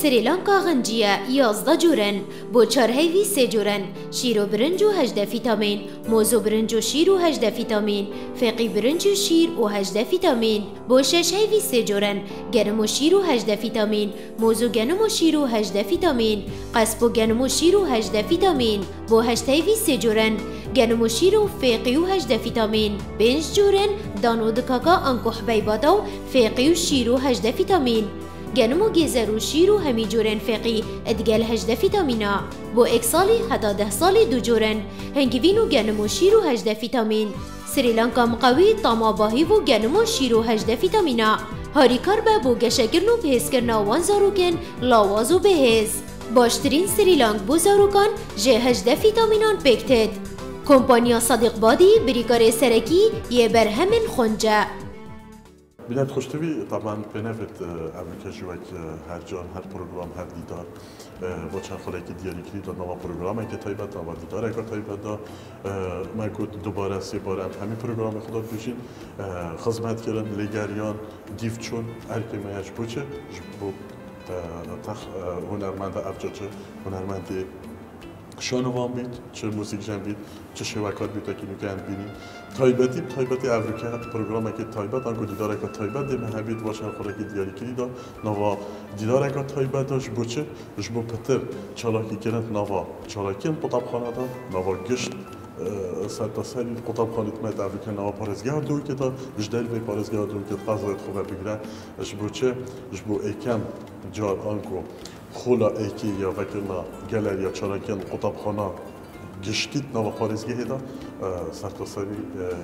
سریلانکا غنجیه 11 جورن بو چارهیوی 3 جورن شیر و برنج و 18 فیتامین موز و برنج و شیر و 18 فیتامین فقی برنج و شیر و 18 فیتامین بو ششهیوی 3 جورن گرم و شیر و 18 فیتامین موز و گنم و شیر و 18 فیتامین قصب و گنم و شیر و 18 فیتامین بو 8 هیوی 3 جورن گنم و شیر و فقی و 18 فیتامین 5 جورن دانو دکاکا انکو حبیباتا و فقی و شیر و 18 فیتامین گنم و گیزر و شیر و همی جورن فقی ادگل 18 فیتامینا بو ایک سالی حتی 10 سالی 2 جورن هنگوین و گنم و شیر و 18 فیتامین سریلانکا مقوی تاما باهی و گنم و شیر و 18 فیتامینا هاریکار به بو گشکرن و بهزکرنا وان زاروکن لاواز و بهز باشترین سریلانک بو زاروکان جه 18 فیتامینان پکتد کمپانیا صدیق بادی بریکار سرکی یه برهمن خونجه بداية خوشتوي طبعا بنفت امريكا جواك هر جان هر برنامج هر دیدار با چند خلاقی دیاری کلی داد نوا برنامه که تایبت نوا دیدار اگر تایبت دا من کود دوباره سه بار همین برنامه خدا بشین خدمت کردن لگریان دیو چون ارکی میاش بوچه جبو تخ هنرمند افجاچه هنرمند شانوان بید چه موسیقی جن بید چه شبکات بید که نکند بینیم تایبتی افریقا پروگرام که تایبت آنکو دیدار که تایبت دم هبید واشن خوراکی دیاری کلی دا نوا دیدار که تایبت داش بوچه جبو پتر چالاکی کردن نوا چالاکی قطب خانه دا نوا گشت سر تا سری قطب خانه مد افریقا نوا پارزگاه دو که تا جدال به پارزگاه دو که قضایت خوبه بگیره جبوچه جبو ایکم جار آنکو خولا ایکی یا وکلا گالریا چالاکیان قطبخانه گشتیت نوا پارزگاه دا سرتاسری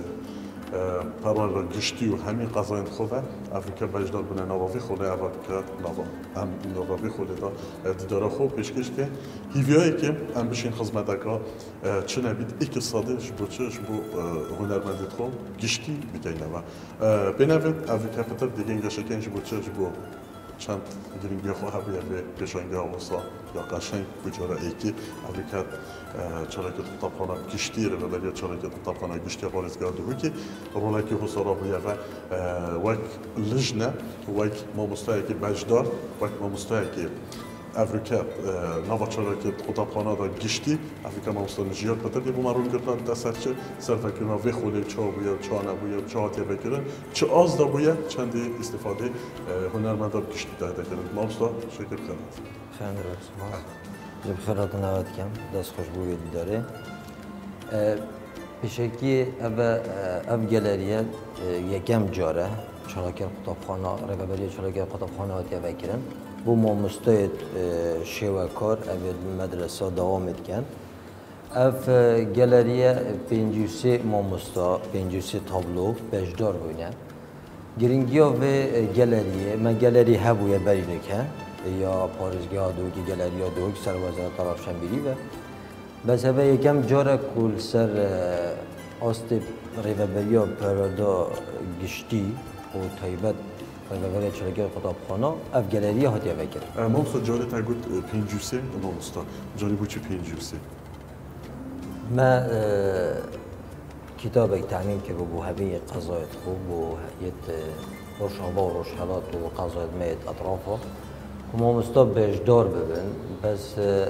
پران را گشتی و همین قضاین خوبه افریقا بجدار بنا نواوی خوله اول که نواوی خوله دا دیدارا خوب پیشکش که هیویایی که هم بشین خدمتکا چه نبید ایک ساده جبو چه جبو هنرمندت خوب گشتی بگینه و بنوید افریقا پتر دیگه اینگشکن جبو چه جبو چند گرینگی خواه بیار به پیشانگی آوسا یا قشنگ بجاره ایکی افریقا چراکت قطبخانه گشتی رو ببرید چراکت قطبخانه گشتی پارزگاه دوی که رولاکی حسارا بیار و وک لجنه وک ما مستعی بجدار وک ما مستعی افریقا نوا چراکت قطبخانه دا گشتی افریقا ما مستعی جیار پتر که بومارون کردن دسترچه سرفکرنا وی خوله چا بویا چا نبویا چا هاتیه بکرن چه آز دا بویا چندی استفاده هنرمندان گشتی داده کردن ما مستعی شکر کردن خیلی راست ما بخیرات نواد کم دست خوش بوی دیداره پیشکی اف گالریه یکم جاره چراکت قطبخانه رقابتی چراکت قطبخانه هاتیه بکرن بو ما مستعد شواکار اول مدرسه دوام کن اف گالریه 53 ما مستع 53 تابلو بجدار بودن گرینگیا و گالریه من گالری هبوی برینه که یا پارزگاه دو که گالریا دو که سر وزارت طرف شنبیری و بس اوه یکم جاره کل سر آست ریوبریا پرادا گشتی و تایبت ریوبریا چرگه قطبخانه اف گالریا هاتیه بکر ما مستع جاره تا گوت 53 ما مستع جاری بود چه 53 ما کتاب تعمیم که بو هبی قضایت خوب و یت روشنبا و روشحلات و قضایت میت اطرافه ما مستع بجدار ببین بس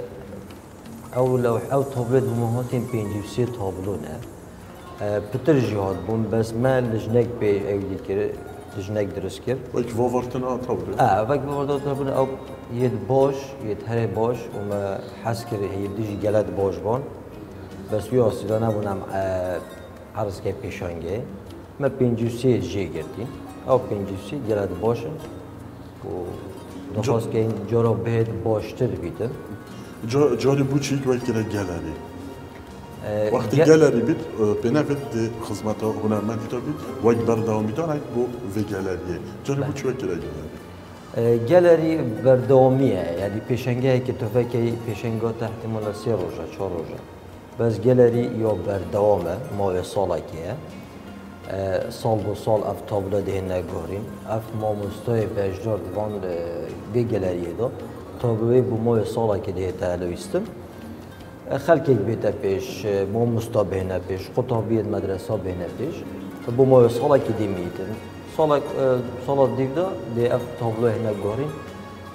او تابلت بمهاتين 53 تابلونه بتر جهاد بون بس ما لجنك بي اولي كر لجنك درس كر ويك وافرتنا تابلو ويك وافرتنا تابلو او يد باش يد هري باش وما حس كر هي ديجي جلد باش بون بس يا سيدا نبونم عرض كي بيشانگه ما 53 جي گرتين او 53 جلد باشن و نخواست که این جارا بهت باشتر بیده جاری بود چی که وقتی گالری وقتی گالری بید بنفت خدمت هنرمندی تا بید وقت بردامی دارد بو و گالریه جاری بود چی وقتی گالری گالری بردامیه یعنی پیشنگه که تو فکر پیشنگاه تحت مال 3 روزه 4 روزه بس گالری یا بردامه ما ساله که سال با سال اف تابلو ده نگاریم اف ما مستای بجدار دوان به گالریه دا تابلوی با ما ساله که ده تعلویستم خلکی بیت پیش ما مستا بهنه پیش خطابیت مدرسه بهنه پیش با ما ساله که دیمیتن سال دیگه ده اف تابلو نگاریم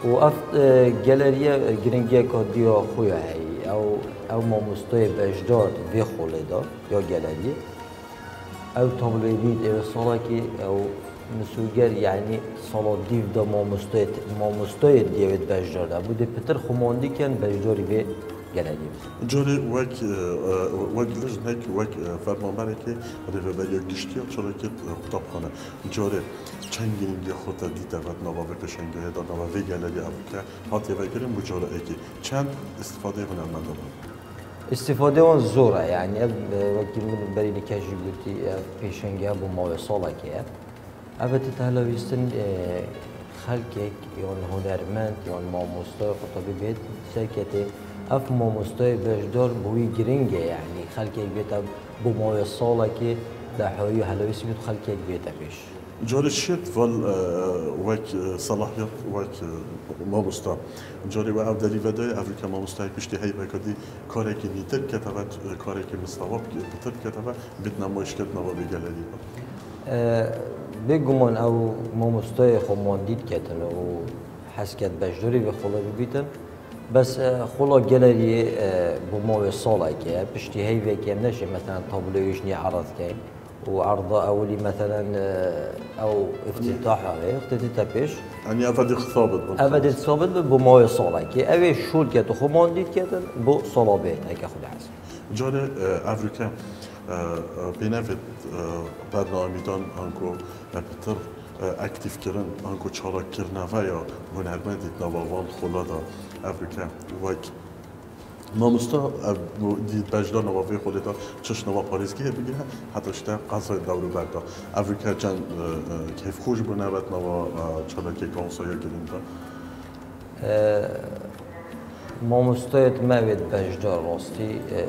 و اف گالریا گرینگی کادیا خویا هی او ما مستوی بجدار وی خالدا یا گالری او تابلوی بید او سالا که او مسوگر یعنی سالا دیو دا ما مستوی دیوید بجدار دا بوده پتر خماندی کن بجداری به گالری جوری وک لجنک وک فرمانبری که ریوبری گشتی چرا که کتابخانه جوری چنگینگی خود دیده و نوابه پشنگی دا نوابه گالری آمریکا هاتی و گریم بجوره ایکی چند استفاده هنرمنده بود استفاده اون زوره یعنی وقتی من برای نکشی بودی پیشنگی با ما سالا که البته تهلاویستن خلقی یا هنرمند یا ماموستای خطابی بید سرکته اف ماموستای بجدار بوی گرینگه یعنی خلقی بید با ما سالا که دحوی هلاویست بید خلقی بید پیش جاری شد وک صلاحیت وک ماموستا جاری و او دلیل دای آمریکا ماموستای پشتی هی بکدی کاری که نیتر کتابت کاری که مستواب بیتر کتابه بیت نمایش کرد نوابه گالری بگمان او ماموستای خماندید کتن و حسکت بجداری به خلا ببیتن بس خلا گالری با ما سالا که پشتی هی وکیم نشه مثلا تابلویش نی عرض که وعرض أولي مثلا أو افتتاحها افتتاح بيش يعني أبدي ثابت أبدي ثابت بمويه صلاة كي أبي شول كات خمان ديت كات بو صلاة بيت هيك أخذ حسب جاره أفريقيا بنفت برنامه دان آنکو بتر اکتیف کردن آنکو چارک کردن و یا هنرمندی نوابان خلادا أفريقيا وک ماموستا دید بجدا نوابه خودتا چش نواب پاریزگی بگیره حتی شده قصای دورو بردا أفريقيا جن کیف خوش بنابت نوا چالاکی کانسایا گریندا ماموستایت موید بجدار راستی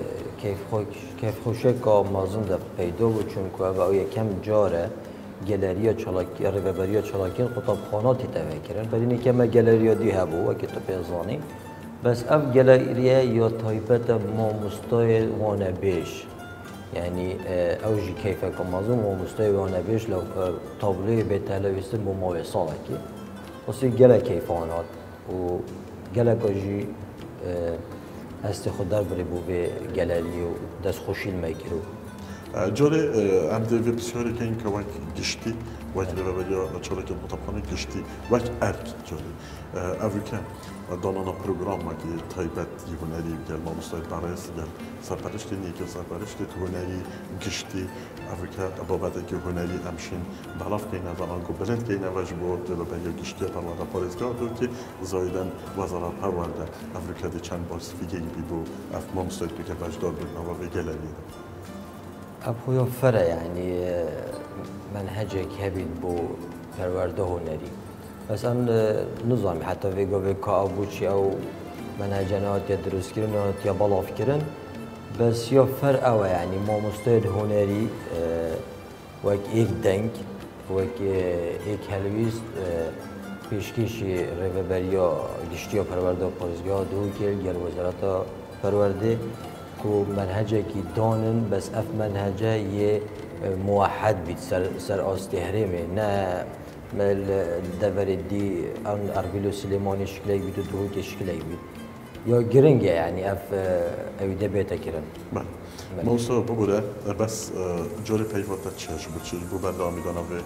کیف خوشه که مازن ده پیدا بود چون که او یکم جاره گالریا چالاکی ریوبریا چالاکین کتابخاناتی توکرن ولی نیکم گالریا دی هبو و کتاب ازانی بس اف گالریا یا تایپت ماموستای وانه بیش یعنی اوجی کیفه که مازن ماموستای وانه بیش لو تابلوی به تلویزیون با ماوی سالکی واسه گله کیفانات و گله کجی است خود در بری بو به گالری و دست خوشیل میگیرو جاره ام دوی بسیاری که این که وقت گشتی وقت ریوبریا چالاکی کتابخانه گشتی وقت ارک جاره أفريقيا دانانا برنامه که تایبت هنری گل ماموستای برایس گل سرپرشتی نیکی سرپرشتی هنری گشتی أفريقيا بابت که هنری امشین بلاف کینه و آنکو بلند کینه و جبو ریوبریا گشتی پرورده پاریزگاه دو که زایدن وزارت پرورده أفريقيا دی چند بار سفیگی بیدو اف ماموستای که بجدار بود نوا و گلری ابویا فره یعنی منهجك هبید بو پرورده هنری بس أن نظام حتى في كابوتشي أو منهجنات يا دروس كرنات يا بلاف كرن بس يا فرق أوي يعني ما مستعد هنري وك إيك دنك وك إيك هلويس پیشکشی ریوبریا گشتی و پرورده پارزگاه دو کل گر وزارت پرورده که منهجه کی دانن بس اف منهجه یه موحد بید سر آستهرمه نه مال دفر دي أن أربيلو سليماني شكله بيتو دروك شكله بيت يا جرينجا يعني أف أو دبيتا كرن. موسى بقوله بس جوري بيفوت تشيش بتشيش ببرد آمیدانه به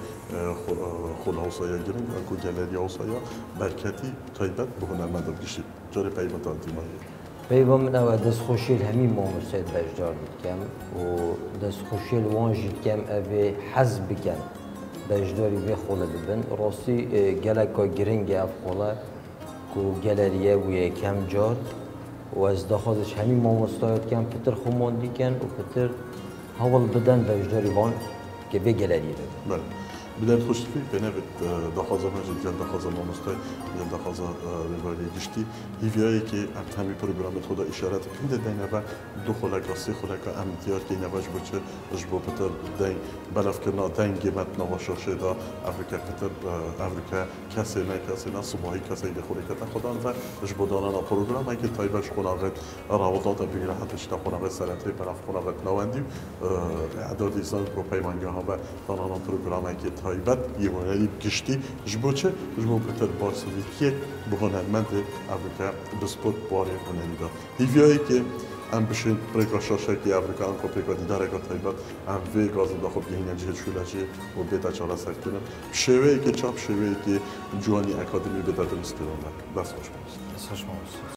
خلاصه گرین اگه گالری آسیا برکتی تایبت به هنرمند بگیشید جوري بيفوت آنتیمایی. پیوام من اول دست خوشیل همین ماموسید بجدار میکم و دست خوشیل وانجید کم اوه حزب بکن بجداری به خوله ببن راستی گلکا گرینگ اف خوله کو گالریه و یکم جار و از داخلش همین ماموستایت کم پتر خماندی کن و پتر حال بدن بجداری وان که به گالری ببن. بدأت خوش فيه بنابت دخازة مجد جل دخازة ماموستاي جل دخازة ريفالي گشتي هيفياي كي همي برنامج خدا إشارات كنده دينا با دو خلاك راسي خلاك امتيار كي نواج بچه جبو بتر دين بلاف كرنا دين قيمت نواشاشه دا أفريقيا بتر أفريقيا كسي نا كسي نا صباحي كسي دي خلاك تخدا انفا جبو دانا برنامج كي تايبش خلاقت راوضات بيرا حتى شتا خلاقت سرطي بلاف خلاقت نواندي اعداد إنسان برو پیمانگاه ها و دانا برنامج كي تایبت یه هنری گشتی جبو چه جبو پتر بارسویتیه به هنرمند افریقا بسپورت باره هنری دا هیویایی که ام بشه پرکا شاشکی افریقا ام پرکا دیدار اگه تایبت ام وی گازم دا خب گهینه جهت شولجی و بیتا چالا سکتونم شوهی که چاپ شوهی که جوانی اکادمی به دادن استرانه دست خوش باشید. دست خوش باشید.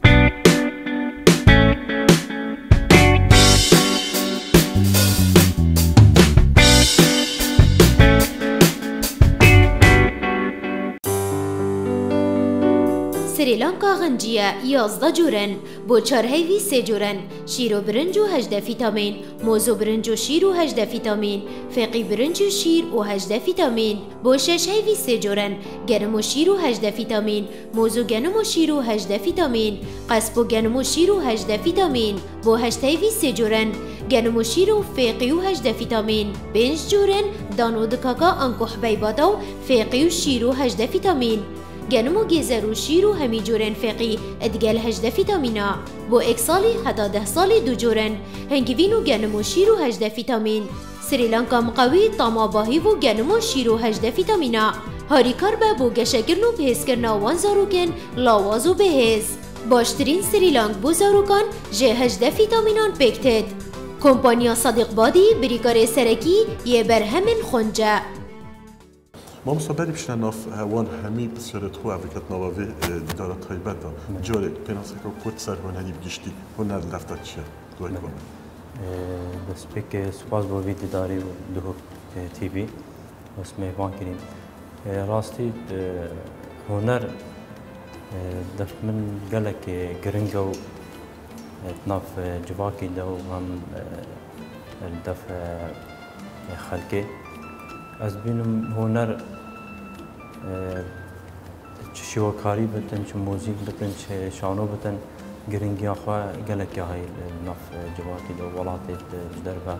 سریلانکا غنجیه 11 جورن بو 4 هیوی 3 جورن شیر و برنج و 18 فیتامین موز و برنج و شیر و 18 فیتامین فقی برنج و شیر و 18 فیتامین بو 6 هیوی 3 جورن گرم و شیر و 18 فیتامین موز و گنم و شیر و 18 فیتامین قصب و گنم و شیر و 18 فیتامین بو 8 هیوی 3 جورن گنم و شیر و فقی و 18 فیتامین 5 جورن دانو دکاکا انکو حبیباتا و فقی و شیر و 18 فیتامین گنم و گیزر و شیر و همی جورن فقی ادگل 18 فیتامینا بو ایک سالی حتی 10 سالی 2 جورن هنگوین و گنم و شیر و 18 فیتامین سریلانکا مقوی تاما باهی و گنم و شیر و 18 فیتامینا هاری کار به بو گشکرن و بهز کرنا وان زاروکن لاواز و بهز باشترین سریلانک بو زاروکان جه 18 فیتامینان پکتد کمپانیا صدیق بادی بریکار سرکی یه برهمن خونجه ما مصابری بشن ناف هوان همی بسیارت خو افریقات نواوی دیدارت تایبت دا جاره پناسه که کت سر هنری بگشتی هنر لفتر چیه؟ دوی کنم بس بك سپاس بو ویدی داری و دو تی وی بس میوان کریم راستی هنر دف من قالك گرنگو ناف جواکی دو هم دف خلقی از بینم هنر چه شواکاری بتن چه موزیک بتن چه شانو بتن گرنگی آخوا گلک های ناف جواکی دو ولاتت جدربه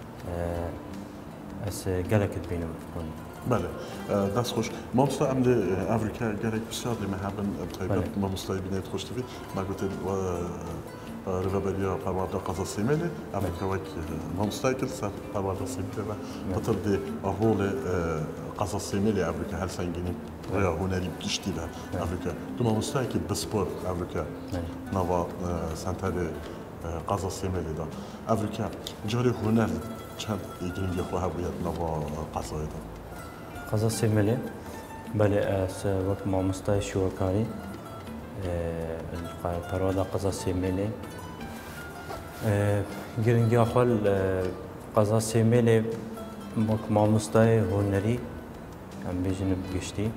از گلکت بینم کن. بله دست خوش ما مست عمد افریقا گلک بسیار لمحبن تایبت ما مستای بینید خوش تفید ما گفت رغباليا پرورده قضا سیمله افریقا وک ما مستای کل سر پرورده سیمله و بطل دی اهول قضا سیمله افریقا هر سنگینی ریا هنری بگشتی ده افریقا تو ما مستای که بسپورت افریقا نوا سنتر قضا سیمله ده افریقا جاری هنر چند ایگرینگی خواه باید نوا قضای ده قضا سیمله بله از وقت ما مستای شوکاری پرواده قضا سیمله گرنگی آخوال قضا سیمله ما مستای هنری هم بیجنب گشتی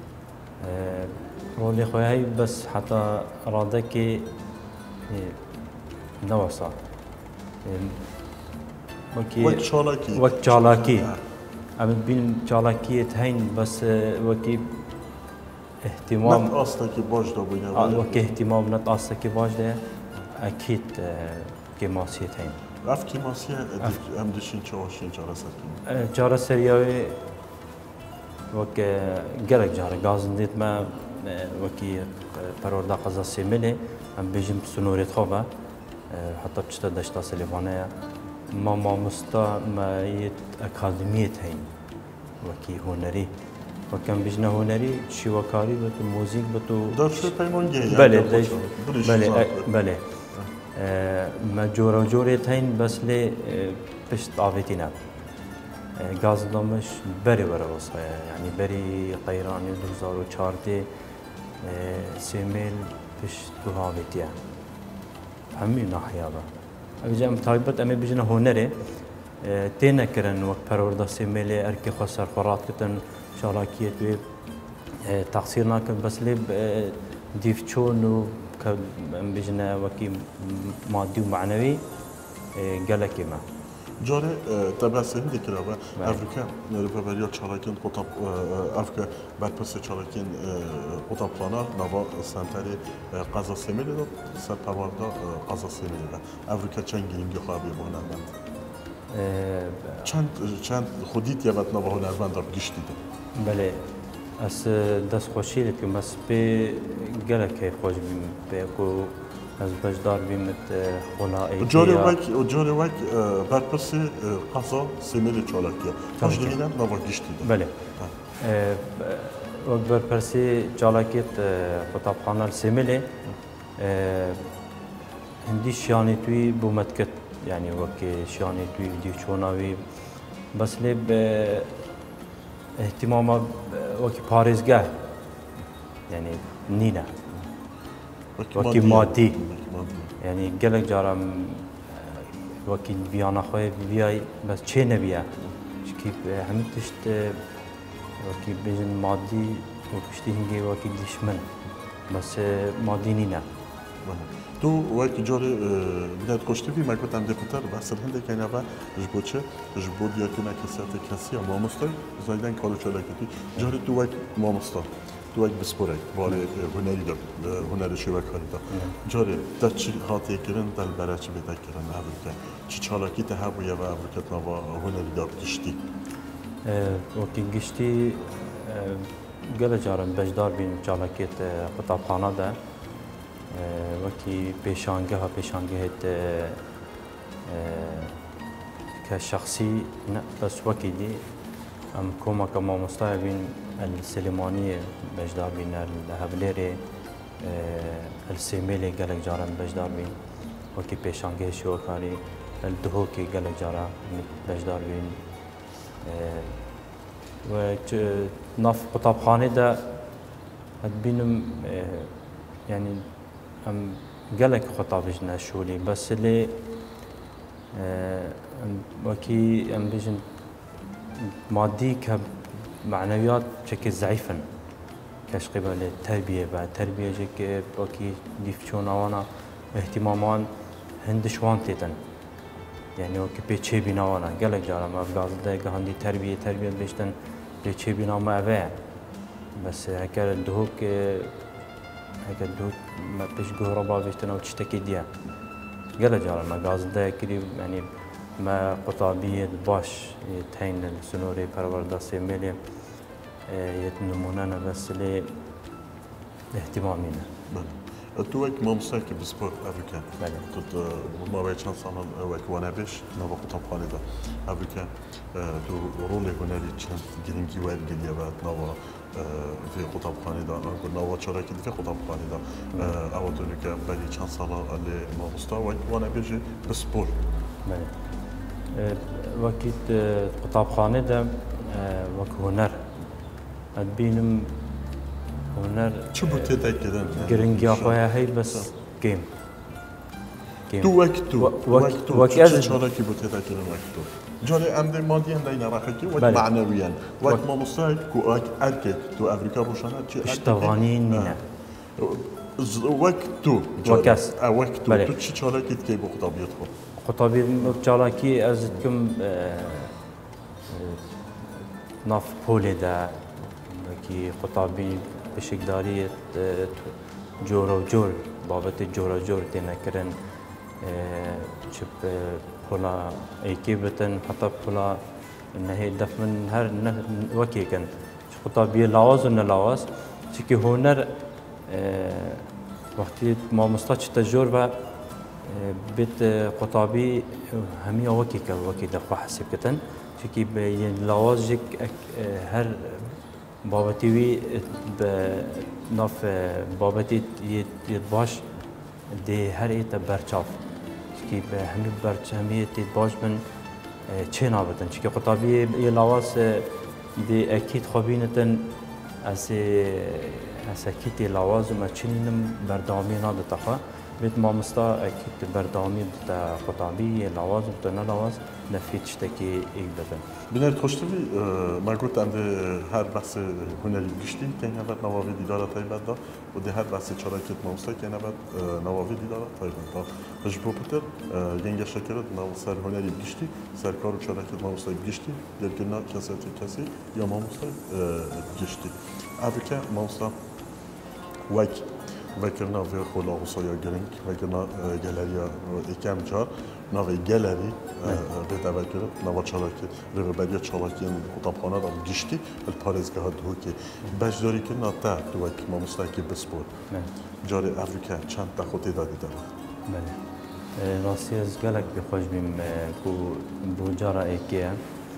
رولی خواهی بس حتی راده که نواسا وقت چالاکی اما بین چالاکیت هین بس وکی اهتمام نت آستا که باش دا بینه وکی اهتمام نت آستا که باش ده اکید که ماسیت هین اف کی ماسیه هم دشین چواشین چاره سر کنیم چاره سریاوی وک گرک جاره گازن دیت ما وکی پرورده قضا سیمله هم بیجم سنوریت خوبه حتی بچتا دشتا سلیوانه ما مستا ما یت اکادمیت هین وکی هنری وكان بيجنا هنري شواكاري بتو موزيك بتو دارش پیمانگی بله ما جورا جوريت هين بس لي پشت آویتینا غاز دامش بری واسه يعني بری قيراني 2014 سيميل پشت تو آویتیا همین ناحیه با اجام تایبت امی بيجنا هنري تینا کرن وقت پرورده سیميل ارکی خسر خورات کتن شراكيت ويب تقصير ناكن بس لي ديفشون و بيجنا وكي مادي ومعنوي قالك ما جاره تبعث هندي كلابه افريقيا رفابريا شراكين قطب افريقيا بعد بس شراكين قطب قناه نوا سنتري قزا سيميل دو سر پرورده قزا سيميل افريقيا چند گرینگی خوابی بونند چند خودیت یابد نوا هنرمند راب گشتی ده بله از دست خوشی لکن بس به گلک خوش بیم به کو از بجدار بیمت خولا ایکیا جاری وک برپرسی قضا سیمل چالاکیا تاش دیگه نوا گشتی بله وقت برپرسی چالاکیت کتابخانه سیمله هندی شیانی توی بومتکت یعنی وقت شیانی توی ویدیو چوناوی بس لب اهتمام وقت پارزگاه یعنی نینا وقت مادی یعنی گلک جارم وقت بیان خواه بیای بس چه نبیه چکی همین تشت وقت بیشتر مادی و پشتی هنگی وقت دشمن بس مادی نینا تو وقتی جاری بدأت قشتی بی ما كنت عندي بتر بس الهند كان يبغى جبوتشه جبود يكون كسي ما مستوي زايدن كارو چالاكتي جاری تو وقت ما مستوي تو وقت بسپره ولی هنری دار هنری شو کاری دار جاری در چی خاطر کردن در برای چی بیت کردن افریقا چی چالاکی ته هبویه و افریقا نوا هنری دار گشتی وقتی گشتی گله جارم بجدار بین چالاکیت کتابخانه ده وقتی پیشانگه که شخصی نه بس وقتی دی ام كوما كما مستوعبين السليمانية بجدار بين الهبليري السيميلي قالك جارا بجدار بين وكي بيشانجي شو كاري الدهوكي قالك جارا بجدار بين و ناف كتابخانة دا هتبينم يعني ام قالك خطابش نشولي بس اللي وكي ام بيجن مادي كمعنويات بشكل ضعيفا كاش قبل التربية بعد تربية جك وكي ديفشون أوانا اهتمامان هندش وانتيتن يعني وكي بيتشي بينا وانا قالك جارا ما بقاعد ده عندي تربية بيشتن بيتشي بينا ما أبيع بس هكذا الدهوك ما بيش جهربا بيشتن أو تشتكي ديا قالك جارا ما قاعد ده كريم يعني ما قطابية باش تهين السنوري بروردا سيميلي يتنموننا بس لي اهتمامنا. تو وقت ما مستحق بسپورت افریقا. تو ما باید چند سال وقت وانبش نوا کتابخانه دا افریقا تو رول هنری چند گرینگی وارد گلیه بعد نوا في کتابخانه دا نوا چرا که في کتابخانه دا اوادونی که برای چند سال علی ما مستحق وقت وانبش بسپورت. بله. وقتی کتابخانه دا وقت هنر ادبینم هنر چه بوده دکیدن؟ گرینگی آخواه هی بس گیم. تو وقت چه چاره کی بوده دکیدن وقت تو؟ جاری امده مادی هم دین راحتی وقت معنویان وقت ما مستعد کو وقت ارکه تو افریقا روشنه چه اشتغانی نه. وقت تو وقت تو چه چاره کی که با خطابیت خود؟ خطابیت چالاکی از کم ناف پول دا کی خطابی بشکداری جور بابت جور تنکرن چپ پولا ایکی بتن حتی پولا نه دفن هر نه وکی کن خطابی لواز و نلواز چی هنر وقتی ما مستاچ تجور و بیت خطابی همی وکی دخوا حسب کتن چی به لواز جک هر بابتی وی ناف بابتی باش ده هر ایت برچاف که به همین برچامیت باش من چه نابتن چه خطابی یه لواس ده اکید خوابینتن از اکید لواز ما چنینم بردامی نادت خوا بیت ما مستا اکید بردامی تا خطابی لواز تا نلواز نفیت شتکی ایک بدن. بنات خوشتوی ما قلت عند هر بحث هنری گشتی که نبود نواوی دیدار تایبت دا و ده هر بحث چراکت موستا که نبود نواوی دیدار تایبت دا. تجربه بتر ینگ شکرت نوسر هنری گشتی سرکار و چراکت موستا گشتی درکنا کسی یا موستا گشتی. افریقا موستا وک وکرنا وی خلا حسایا گرینگ وکرنا گالریا اکم جار نوی گالری به توکل نوا چالاکی رهبری چالاکی کتابخانه را گشتی الپارزگاه دوکی بجداری که ناتا دوک ما مستقی بسپور جاری افریقا چند تا خودی دادی دارد. بله. راستی از گلک بخوش بیم بو جارا ایکیه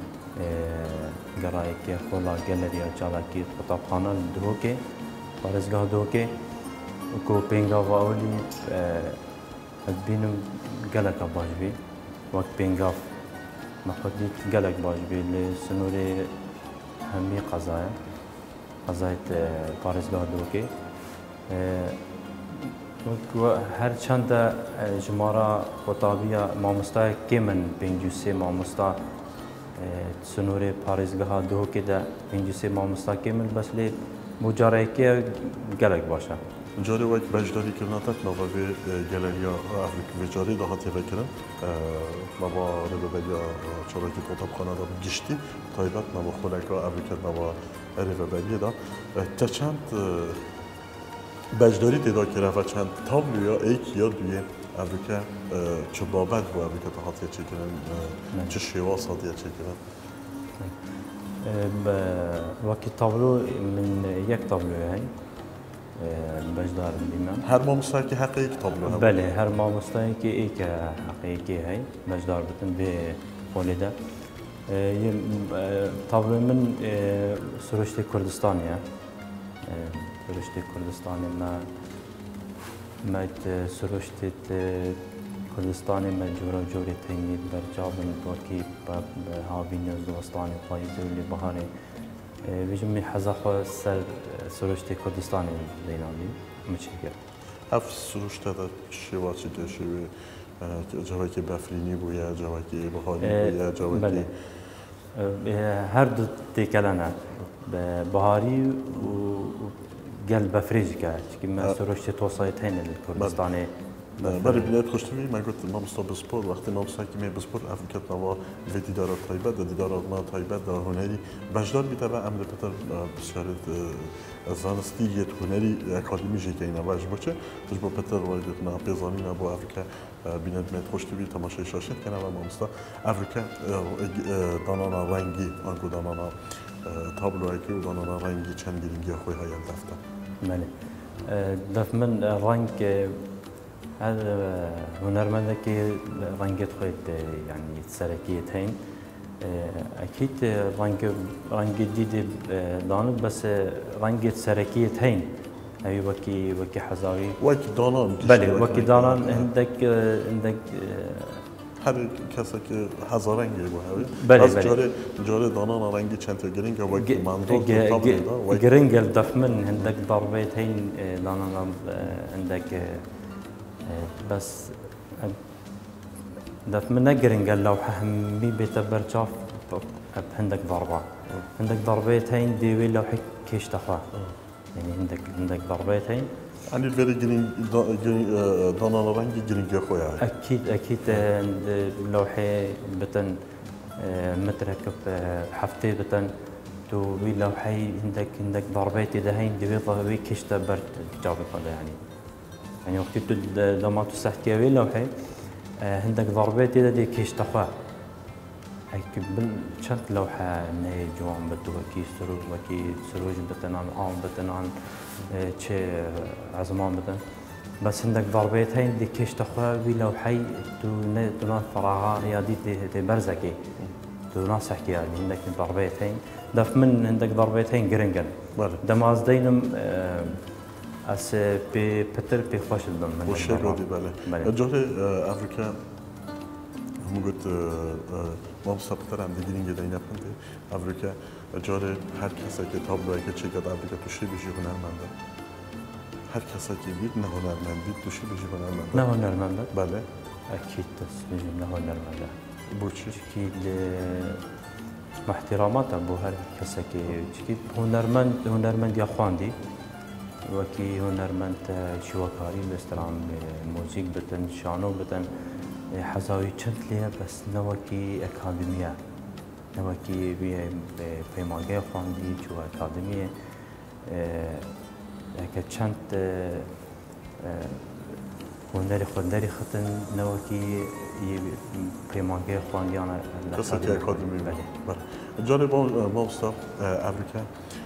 جارا ایکیه خلا گالریا چالاکی کتابخانه دوکی پارزگاه دوکی کو پینگا و اولی بینم گلک باش بی وقت پینگا مخدی گلک باش بی لسنوری همی قضایت پارزگاه دوکی هر چند جمارا خطابیا مامستا کمن پنجوسی مامستا سنوری پارزگاه دوکی دا پنجوسی مامستا کمن بس لی مجاره که گلک باشه. جاری وقت بجداری کردن تا نوابه گالریا افریقا و جاری دهاتی بکرن نوا رهبری چالاکی کتابخانه دا گشتی تایبت نوا خلاقه افریقا نوا رهبری دا چند بجداری تعداد کرده و چند تابلویا یک یا دوی افریقا چه بابت با افریقا دهاتی چکرن چه شواس هاتی چکرن وقتی تابلو من یک تابلو هی بجدار دیمم هر ماموستایی که حقی یک تابلو هم بله هر ماموستایی که یک حقیقی هی بجدار بتن به خالده تابلو من سروشت کردستانیه سروشت کردستانی ما سروشت کردستانی ما جورا جوری تینید برجابن وکی هاوی نزدوستانی پاییزه ولی بهاره ویژم می حذف سر سروشت کردستانی دینامی مچیگر. اف سروشت دا شواچی که شوی جوایی که بفرینی بویا جوایی که بهاری بویا جوایی بله هر دو تکلانه بهاری و گل بفریج کرد که من سروشت توصیت هنر کردستانی برای بینایت خوشتوی من گفت ما مستو بسپور وقتی ما مستو که می بسپور افریقا نوا و دیدارات تایبت دیدارات ما تایبت در هنری بجدار بیتابه عمل پتر بسیار زانستی یه هنری اکادمی جی که اینا باش باشه توش با پتر وارد نه پیزانی نه با افریقا بینایت می خوشتوی تماشای شاشت کنه و ما مستو افریقا دانانا رنگی آنگو دانانا تابلوهایی که دانانا رنگی چند گرینگی خوی های دفته. بله دف من رنگ هذا هنرمند که رنگت خود یعنی سرکیت هین اکید رنگ جدید دانو بس رنگت سرکیت هین هی وکی حزاوی وکی دانان بله وکی دانان هندک هر کسی که هزار رنگی بود بله از جاره دانان رنگی چند تا گرینگ و وکی مندور گرینگ الدفمن هندک ضربت هین دانان هندک بس دف من نقرن قال لوحة همي بيتبر شاف عندك ضربتين ديوي لوحة كيش تخوا يعني عندك ضربتين يعني الفيري جرين دانا رنجي جرين خويا اكيد لوحة بتن متركب حفتي بتن تو وي لوحة عندك ضربتين دهين ديوي ضربي كيش تبر جابك هذا يعني وقت لما تسحكي وي لوحة عندك ضربات دي كيش تخوا هيك بالشنت لوحة نهي جوان بدو وكي سروج بتنان عام بتنان شي عزمان بتن بس عندك ضربتين دي كيش تخوا وي لوحة تنان فراغا هي دي برزكي تنان سحكي يعني عندك ضربتين دف من عندك ضربتين جرينجن دماز دينم از به پتر به خوش دادم من. وشه بودی بله. جوری افریقا هم گفت ما مسافر هم دیگه اینجا دنیا پنده افریقا جوری هر کسی که تابلویی که چیکار افریقا توشی بچی هنرمنده. هر کسی که بید نه هنرمندی توشی بچی هنرمنده. نه هنرمنده؟ بله. اکید دست می‌جیم نه هنرمنده. بوچی؟ چی احترامات بو هر کسی که چی هنرمند یا خواندی وکی هنرمند شواکاری مثلا موسیقی بتن شانو بتن حزاوی چند لیه بس نوکی اکادمیه نوکی پیمانگه خواندی چو اکادمیه که چند هنری خودری ختن نوکی پیمانگه خواندیان قصة أكاديمي جاري ما أستاذ أمريكا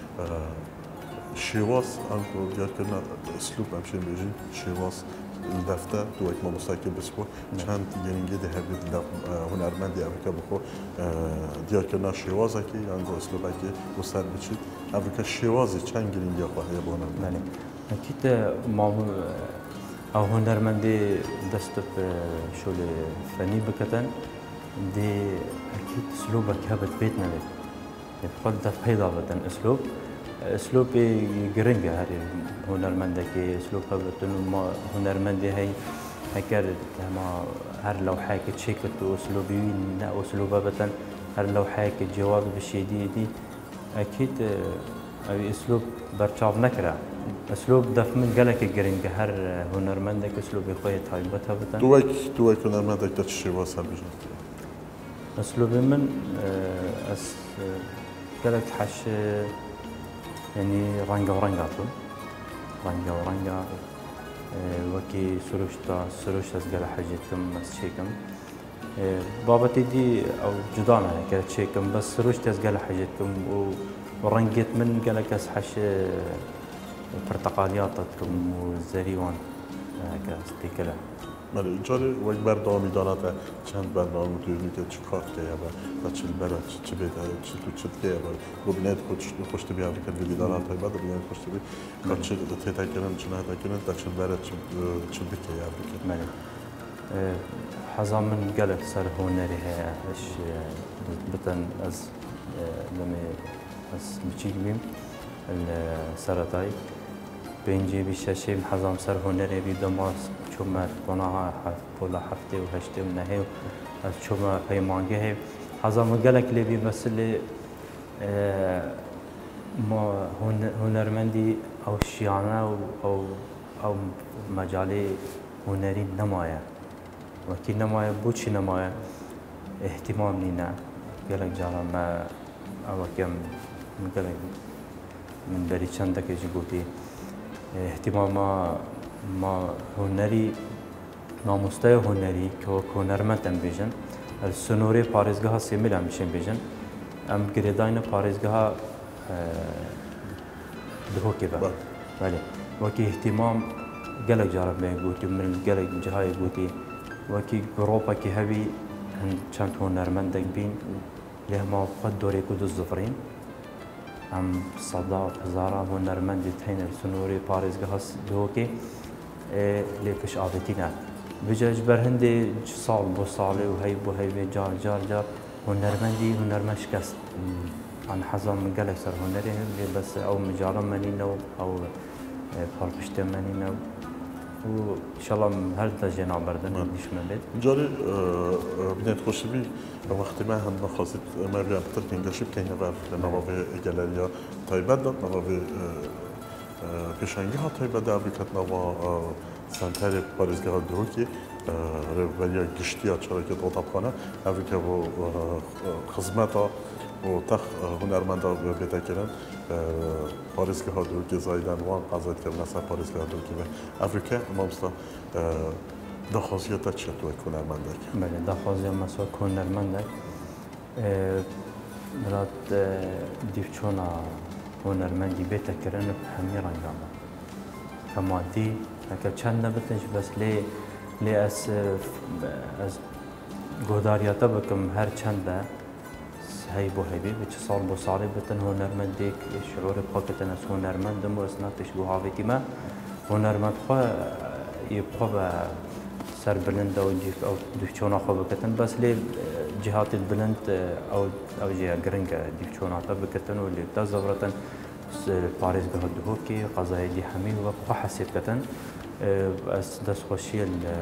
شواس أنكو ديار كنا أسلوب أمشي بيجي شواس الدفتر دوك ما مستاكي بسكو چند ينجي ده هبيد هنرمند أمريكا بخو ديار كنا شوازه كي أنكو أسلوبه كي وصل بيشيد أمريكا شوازي چند ينجي أخوه يبونه بله أكيد ما او هنرمندی دست به شغل فنی بکتن دی اکید اسلوب که بد بیت نبید خود دست پیدا بدن اسلوب گرنگه هری هنرمنده که اسلوب بدن ما هنرمندی هی هکر ما هر لوحه که چیکت و اسلوبی نه اسلوبه بدن هر لوحه که جواب بشیدی دی اکید اسلوب برچاو نکره اسلوب دف من قالك جرينج هر هنرمندك اسلوب يخوي تايبتها بتن دوك هنرمندك تشي واسع بجد اسلوب من قالك حش يعني رنجا ورنجاتو رنجا ورنجا وكي سروشتا قال حاجتكم مسشيكم بابتي دي او جدانا قالت شيكم بس سروشتا قال حاجتكم ورنجت من قالك حش برتقالياتكم والزريوان كاستيكلا مالی جاری وقت برنامه دانات چند برنامه دویی که چیکار کنه و چه برات چه بیده چه تو چه دیگه و ببینید خوش تبی آمریکا ویدی دانات های بعد ببینید خوش تبی که چه تیتا کنن چه نه کنن تا چه برات چه دیگه آمریکا مالی حزام من قالت سر هنری هش بتن از لما از بچیک بیم السرطاي بينجي بشاشي حزام سر هنري بي دماس شوما قناها بولا حفتي وهشتي ونهي شوما بيمانجي حزام قالك لي بي بس اللي ما هنرمندي او شيانه او مجالي هنري نمايه وكي نمايه بوشي نمايه اهتمام لينا قالك جالا ما او كم قالك من بری چند دکه گویی احتمال ما هنری ناموستای هنری که هنرمندم بیشن السنوری پارێزگاها سیمیل هم میشن بیشن ام گریداین پارێزگاها دهوکی با بله وکی احتمام گلک جارب میگویی من گلک جاهای گویی وکی گروپا که هوی چند هنرمندک بین له ما خود دوری کود الزفرین هم صدا هزارا هنرمندی تین سنوری پارێزگاها دهوکی لیپش آبتینه بجاج برهندی سال بو ساله و هی بو هی جار هنرمند شکست عن حزام من قالك سر هنري بس او مجال منينا او پارپشت منينا و ان شاء الله هر تجنا بردن نديش ملت جاري بديت خوش بي وقتی ما هم نخواست ما بیام بطور که انگاشی بکنیم و نوابه گالریا تایبت داد نوابه پیشنگی ها تایبت داد بکت نوا سنتر پارێزگاها دهوکی رهبری گشتی شرکت اتاقخانه اولی که و خدمت و تخ هنرمندا پیدا کردن پارێزگاها دهوکی زایدن وان قضیه کردن سر پارێزگاها دهوکی و افریقا ما مستا دخوازیات چه توی هنرمندک؟ بله دخوازیات مثلا هنرمندک مراد دیوچونا هنرمندی بیت کردن همین رنگامه کمادی که چند نبتنش بس لی از گوداریاتا بکم هر چند هی بو هیبی بچه سال بو سالی بتن هنرمند دیک شعور پاکتن از هنرمندم و اسناتش گوهاویتی ما هنرمند خواه یبخوا با سر بلند او دیفچونا خواه بکتن بس لی جهات بلند او جهه گرنگ دیفچوناتا بکتن و لی تا زورتن پارێزگاها دهوکی قضای دی همین و خواه حسیب کتن از دست خوشی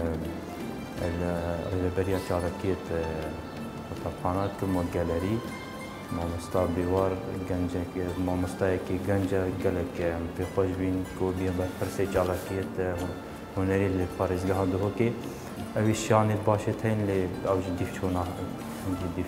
رهبری چارەکیت قوتابخانات کردم و گالری مامۆستا بیوار مامۆستایەکی گەنجە گەلێک پێخۆش بین کە بیە بەرپرسێ چالاکیت هونەری لە پارێزگاها دهوکی ئەوی شیانێت باشێت هەین لێ ئەوژی دیفچوونا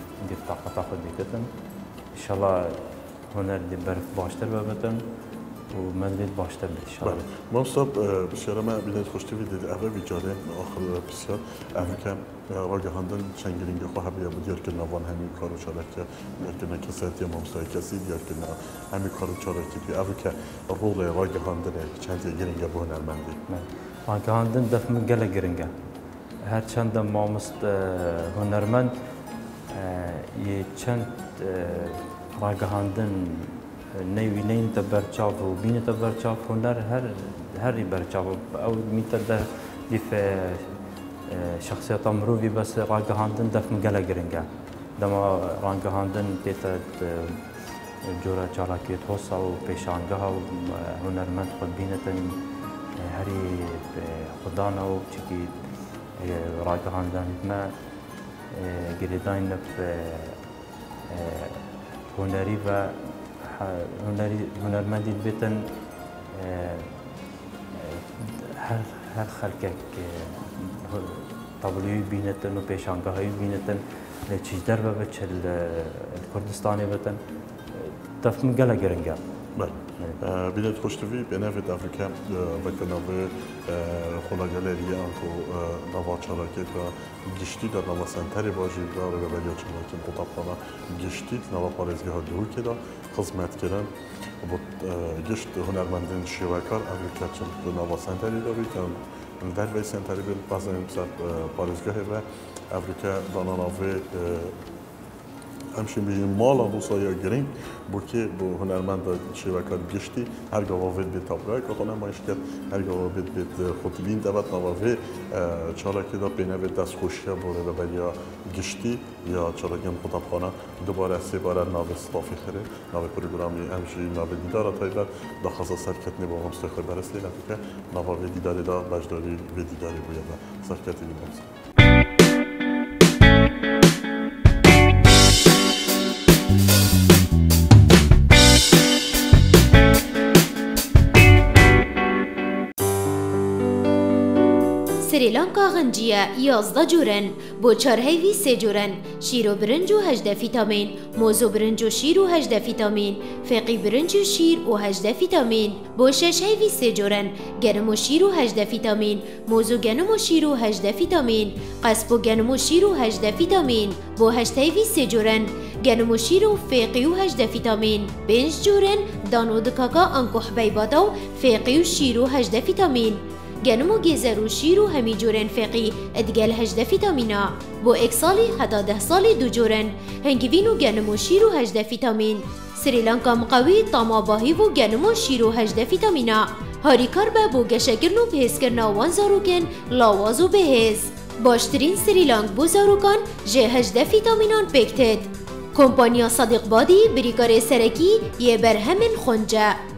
دیفتاقەتا خۆ دیکردن ئینشەڵا هنر دی برف باشتر ببتن و مدرید باشتر بید شاید. من صاحب بسیار ما بینید خوشتی دید اول بیچاره آخر بسیار افریقا راگهاندن چنگرینگ خو هبیه بود دیار که نوان همین کارو چاله که دیار که نکساتی ممسای کسی دیار که همین کارو چاله که بی افریقا رول راگهاندن چند گرینگ به هنرمندی. راگهاندن دفعه گله گرینگه. هر چند مامست هنرمند یه چند راگهاندن نوینین تبرچاف و بین تبرچاف هنر هری برچاف او میتر ده دیف شخصیت مروی بس راگهاندن دفع گله گرینگه دما راگهاندن دیت جورا چالاکیت حوصا و پیشانگه و هنرمند خود بینتن هری خدانا و چکی راگهاندن ما گریداین نف هنری و هنرمندی بیتن هر خلقه طبلیوی بینتن و پیشانگاهی بینتن چیزدر و بچه کردستانی بیتن دفعه گله گرنگه. بینید خوشتوی به نوید افریقا و کنابه خولا گالری آنکو نوا چالاکی که گشتی در نوا سنتری باشید و رگبالیا چالاکی قطبخانه گشتی نوا پارزگی ها دو که دا خدمت کردن بود گشت هنرمندان شیوکار افریقا چون نوا سنتری داری که در وی سنتری بیل بعضی مثل پارزگاه و افریقا داناناوی همچنین به مال روسایی گرین بوده با هنرمند شیوکار گشتی هر گاوید به تابلوی که خونه مایش کرد هر گاوید به خودبین دبت نوابه چالاکی دا بینه دست خوشیا بوده و بریا گشتی یا چالاکی کتابخانه دوباره سه بار ناو استافی خره ناو پروگرامی همچنین ناو دیدار تایبت داخل سرکتنی با هم سخت برسلی نفکه ناو دیداری دا بجداری و دیداری باید سرکتی می‌مونست. سریلانکا غنجیه 11 جورن بو چارهیوی 3 جورن شیر و برنج و 18 فیتامین موز و برنج و شیر و 18 فیتامین فقی برنج و شیر و 18 فیتامین بو 6 هیوی 3 جورن گرم و شیر و 18 فیتامین موز و گنم و شیر و 18 فیتامین قصب و گنم و شیر و 18 فیتامین بو 8 هیوی 3 جورن گنم و شیر و فقی و 18 فیتامین 5 جورن دانو دکاکا انکو حبیباتا و فقی و شیر و 18 فیتامین گنم و گیزر و شیر و همی جورن فقی ادگل 18 فیتامینا بو یک سالی حتی 10 سالی 2 جورن هنگوین و گنم و شیر و 18 فیتامین سریلانکا مقوی تاماباهی و گنم و شیر و 18 فیتامینا هاریکار به بو گشگرن و بهزگرنا وان زاروکن لاواز و بهز باشترین سریلانک بو زاروکان جه 18 فیتامینان پکتد کمپانیا صدیق بادی بریکار سرکی یه برهمن خونجه